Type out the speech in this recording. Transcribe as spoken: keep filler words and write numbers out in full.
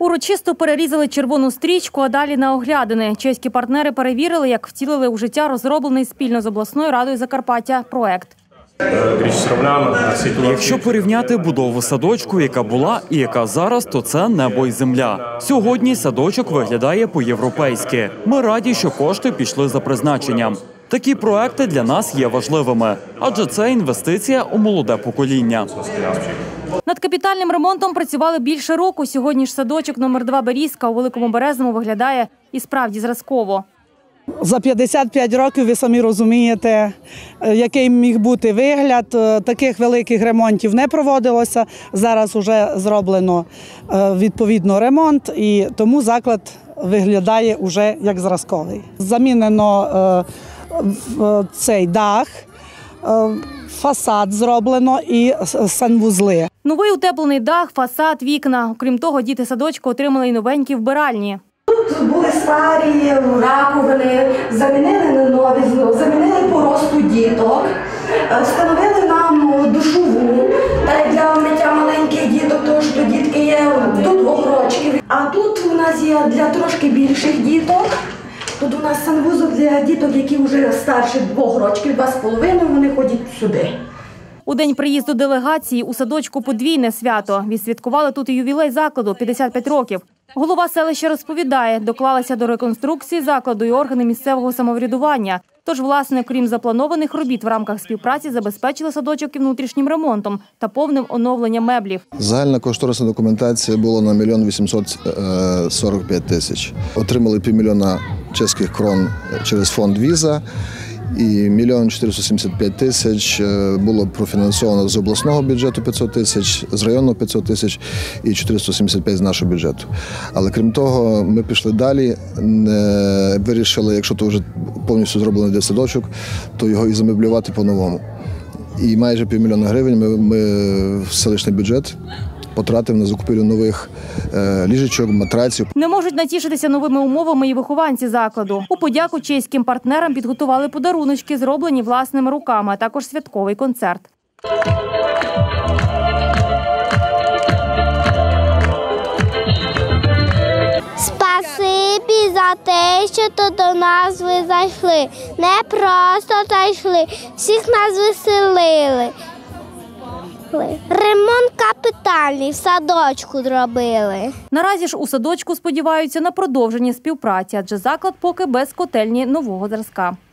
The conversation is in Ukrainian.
Урочисто перерізали червону стрічку, а далі на оглядини. Чеські партнери перевірили, як втілили у життя розроблений спільно з обласною радою Закарпаття проект. Якщо порівняти будову садочку, яка була і яка зараз, то це небо й земля. Сьогодні садочок виглядає по-європейськи. Ми раді, що кошти пішли за призначенням. Такі проекти для нас є важливими, адже це інвестиція у молоде покоління. Над капітальним ремонтом працювали більше року. Сьогодні ж садочок номер два «Берізка» у Великому Березному виглядає і справді зразково. За п'ятдесят п'ять років ви самі розумієте, який міг бути вигляд. Таких великих ремонтів не проводилося. Зараз вже зроблено відповідно ремонт, і тому заклад виглядає вже як зразковий. Замінено цей дах, фасад зроблено і санвузли. Новий утеплений дах, фасад, вікна. Окрім того, діти садочку отримали й новенькі вбиральні. Тут були старі раковини, замінили на нові, замінили по росту діток, встановили нам душову, та для миття маленьких діток, тому що дітки є до двох років. А тут у нас є для трошки більших діток. Тут у нас санвузол для діток, які вже старші двох років, два з половиною, вони ходять сюди. У день приїзду делегації у садочку подвійне свято. Відсвяткували тут і ювілей закладу – п'ятдесят п'ять років. Голова селища розповідає, доклалися до реконструкції закладу і органи місцевого самоврядування. Тож, власне, крім запланованих робіт в рамках співпраці, забезпечили садочок і внутрішнім ремонтом та повним оновленням меблів. Загальна кошторисна документація була на мільйон вісімсот сорок п'ять тисяч. Отримали півмільйона чеських крон через фонд «Віза». І мільйон чотириста сімдесят п'ять тисяч було профінансовано з обласного бюджету п'ятсот тисяч, з районного п'ятсот тисяч і чотириста сімдесят п'ять з нашого бюджету. Але крім того, ми пішли далі, вирішили, якщо то вже повністю зроблений дитсадочок, то його і замеблювати по-новому. І майже півмільйона гривень ми, ми в селищний бюджет потратив на закупівлю нових е, ліжечок, матраців. Не можуть натішитися новими умовами і вихованці закладу. У подяку чеським партнерам підготували подаруночки, зроблені власними руками, а також святковий концерт. Спасибі за те, що то до нас ви зайшли. Не просто зайшли, всіх нас веселили. Ремонт капітальний в садочку зробили. Наразі ж у садочку сподіваються на продовження співпраці, адже заклад поки без котельні нового зразка.